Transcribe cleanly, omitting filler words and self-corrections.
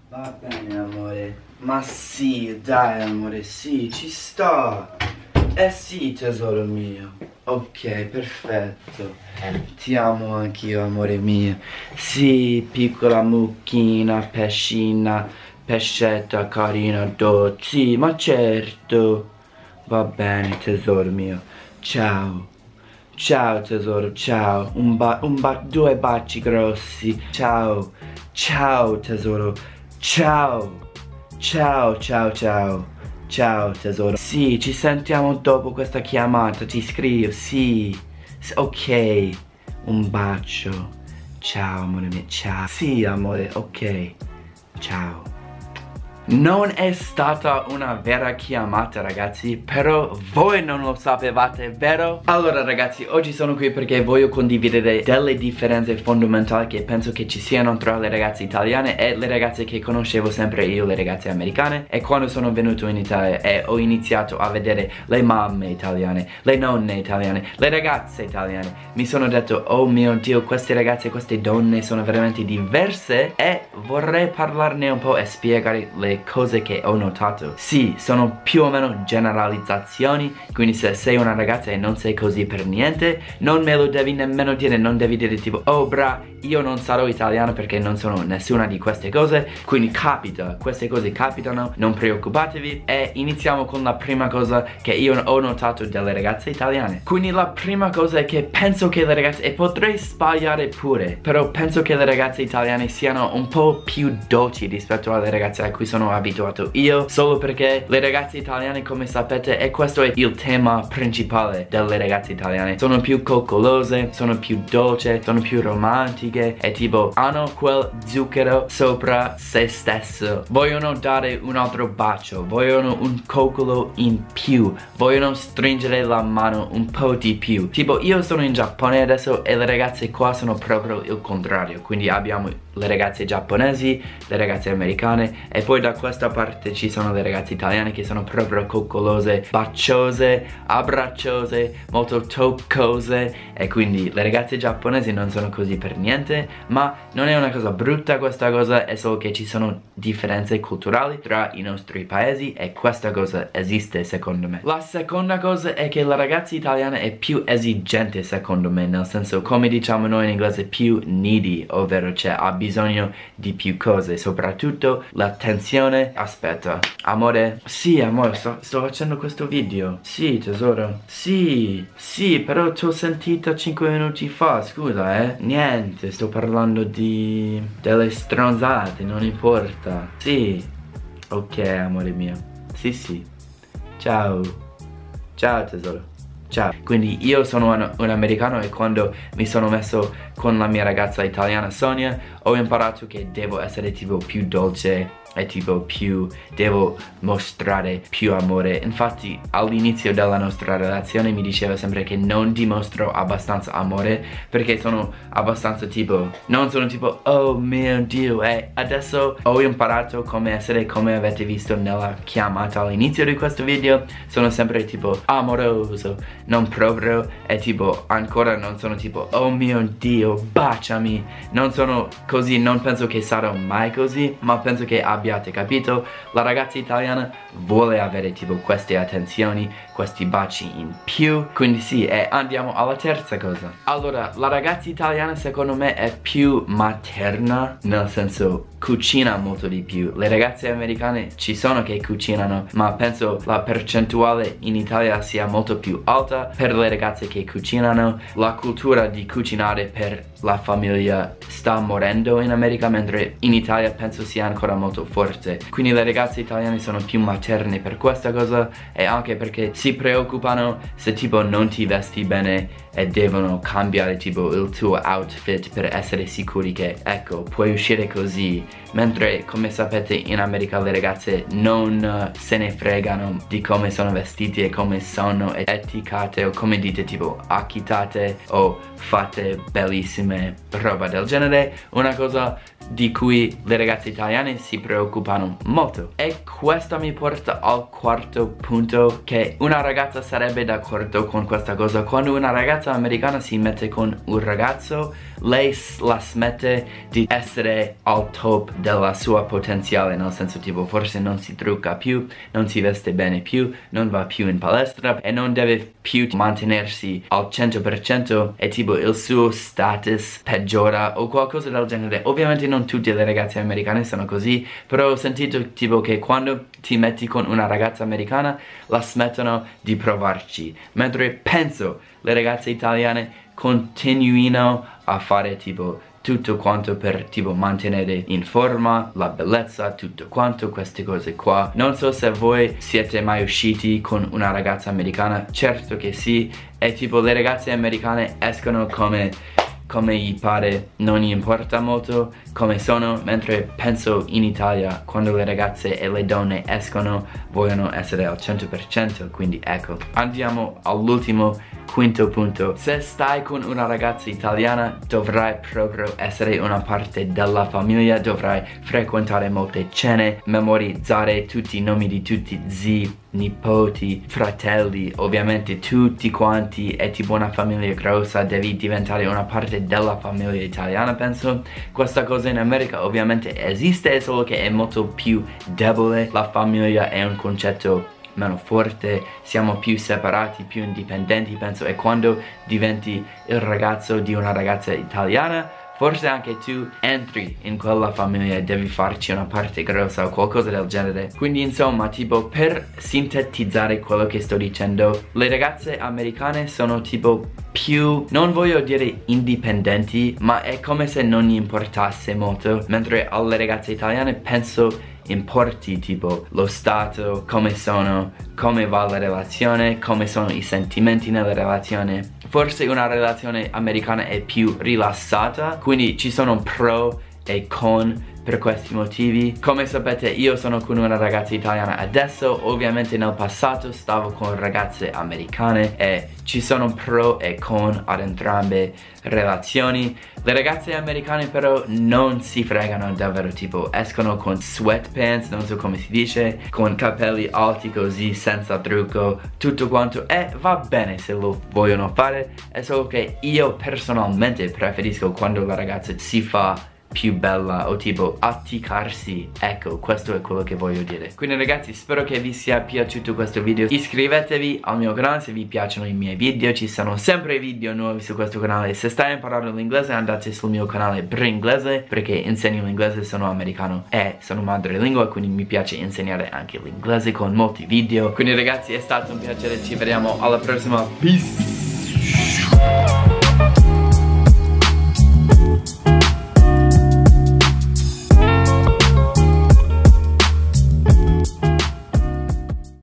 Va bene amore, ma sì, dai amore, sì, ci sto. Eh sì tesoro mio. Ok, perfetto. Ti amo anch'io amore mio. Sì, piccola mucchina, pescina, pescetta carina, sì, ma certo. Va bene tesoro mio. Ciao. Ciao tesoro, ciao. Due baci grossi. Ciao. Ciao tesoro. Ciao. Ciao, ciao, ciao. Ciao tesoro. Sì, ci sentiamo dopo questa chiamata. Ti scrivo, sì. Ok. Un bacio. Ciao amore mio. Ciao. Sì amore, ok. Ciao. Non è stata una vera chiamata ragazzi, però voi non lo sapevate, vero? Allora ragazzi, oggi sono qui perché voglio condividere delle differenze fondamentali che penso che ci siano tra le ragazze italiane e le ragazze che conoscevo sempre io, le ragazze americane. E quando sono venuto in Italia e ho iniziato a vedere le mamme italiane, le nonne italiane, le ragazze italiane, mi sono detto, oh mio Dio, queste ragazze, queste donne sono veramente diverse e vorrei parlarne un po' e spiegare le cose che ho notato. Sì, sono più o meno generalizzazioni, quindi se sei una ragazza e non sei così per niente, non me lo devi nemmeno dire, non devi dire tipo, oh bra, io non sarò italiano perché non sono nessuna di queste cose, quindi capita, queste cose capitano, non preoccupatevi. E iniziamo con la prima cosa che io ho notato delle ragazze italiane. Quindi la prima cosa è che penso che le ragazze, e potrei sbagliare pure, però penso che le ragazze italiane siano un po' più dolci rispetto alle ragazze a cui sono abituato io, solo perché le ragazze italiane, come sapete, e questo è il tema principale delle ragazze italiane, sono più coccolose, sono più dolci, sono più romantiche e tipo hanno quel zucchero sopra se stesso, vogliono dare un altro bacio, vogliono un coccolo in più, vogliono stringere la mano un po' di più. Tipo io sono in Giappone adesso e le ragazze qua sono proprio il contrario, quindi abbiamo le ragazze giapponesi, le ragazze americane e poi da questa parte ci sono le ragazze italiane che sono proprio coccolose, baciose, abbracciose, molto toccose. E quindi le ragazze giapponesi non sono così per niente, ma non è una cosa brutta questa cosa, è solo che ci sono differenze culturali tra i nostri paesi e questa cosa esiste secondo me. La seconda cosa è che la ragazza italiana è più esigente secondo me, nel senso, come diciamo noi in inglese, più needy, ovvero cioè ha bisogno di più cose, soprattutto l'attenzione. Aspetta, amore, sì amore, sto facendo questo video. Sì tesoro, sì, però ti ho sentita 5 minuti fa, scusa niente, sto parlando delle stronzate, non importa. Sì, ok amore mio, sì, ciao, ciao tesoro. Ciao. Quindi io sono un americano e quando mi sono messo con la mia ragazza italiana Sonia ho imparato che devo essere tipo più dolce e tipo devo mostrare più amore. Infatti all'inizio della nostra relazione mi diceva sempre che non dimostro abbastanza amore perché sono abbastanza tipo, non sono tipo oh mio Dio, e adesso ho imparato come essere, come avete visto nella chiamata all'inizio di questo video, sono sempre tipo amoroso, non proprio, e tipo ancora non sono tipo oh mio Dio baciami, non sono così, non penso che sarò mai così, ma penso che abbiate capito, la ragazza italiana vuole avere tipo queste attenzioni, questi baci in più. Quindi sì, e andiamo alla terza cosa. Allora, la ragazza italiana secondo me è più materna, nel senso cucina molto di più. Le ragazze americane ci sono che cucinano, ma penso la percentuale in Italia sia molto più alta per le ragazze che cucinano. La cultura di cucinare per la famiglia sta morendo in America, mentre in Italia penso sia ancora molto forte. Quindi le ragazze italiane sono più materne per questa cosa, e anche perché si preoccupano se tipo non ti vesti bene e devono cambiare tipo il tuo outfit per essere sicuri che ecco puoi uscire così, mentre come sapete in America le ragazze non se ne fregano di come sono vestiti e come sono eticate, o come dite tipo acchitate o fatte bellissime tantissime roba del genere, una cosa di cui le ragazze italiane si preoccupano molto. E questo mi porta al quarto punto, che una ragazza sarebbe d'accordo con questa cosa. Quando una ragazza americana si mette con un ragazzo, lei la smette di essere al top della sua potenziale, nel senso tipo forse non si trucca più, non si veste bene più, non va più in palestra e non deve più mantenersi al 100% e tipo il suo status peggiora o qualcosa del genere. Ovviamente non tutte le ragazze americane sono così, però ho sentito tipo che quando ti metti con una ragazza americana la smettono di provarci, mentre penso le ragazze italiane continuino a fare tipo tutto quanto per tipo mantenere in forma, la bellezza, tutto quanto, queste cose qua. Non so se voi siete mai usciti con una ragazza americana, certo che sì, e tipo le ragazze americane escono come gli pare, non gli importa molto come sono, mentre penso in Italia quando le ragazze e le donne escono vogliono essere al 100%, quindi ecco. Andiamo all'ultimo, quinto punto. Se stai con una ragazza italiana dovrai proprio essere una parte della famiglia, dovrai frequentare molte cene, memorizzare tutti i nomi di tutti zii, nipoti, fratelli, ovviamente tutti quanti, è tipo una famiglia grossa, devi diventare una parte della famiglia italiana, penso. Questa cosa in America ovviamente esiste, solo che è molto più debole. La famiglia è un concetto meno forte, siamo più separati, più indipendenti, penso, e quando diventi il ragazzo di una ragazza italiana, forse anche tu entri in quella famiglia e devi farci una parte grossa o qualcosa del genere. Quindi insomma, tipo, per sintetizzare quello che sto dicendo, le ragazze americane sono tipo più, non voglio dire indipendenti, ma è come se non gli importasse molto, mentre alle ragazze italiane penso importi tipo lo stato, come sono, come va la relazione, come sono i sentimenti nella relazione. Forse una relazione americana è più rilassata, quindi ci sono pro e con per questi motivi. Come sapete io sono con una ragazza italiana adesso, ovviamente nel passato stavo con ragazze americane e ci sono pro e con ad entrambe relazioni. Le ragazze americane però non si fregano davvero, tipo escono con sweatpants, non so come si dice, con capelli alti così, senza trucco, tutto quanto, e va bene se lo vogliono fare, è solo che io personalmente preferisco quando la ragazza si fa più bella o tipo atticarsi. Ecco, questo è quello che voglio dire. Quindi ragazzi, spero che vi sia piaciuto questo video. Iscrivetevi al mio canale se vi piacciono i miei video, ci sono sempre video nuovi su questo canale. Se stai imparando l'inglese andate sul mio canale Bringlese, perché insegno l'inglese, sono americano e sono madrelingua, quindi mi piace insegnare anche l'inglese con molti video. Quindi ragazzi, è stato un piacere, ci vediamo alla prossima. Peace.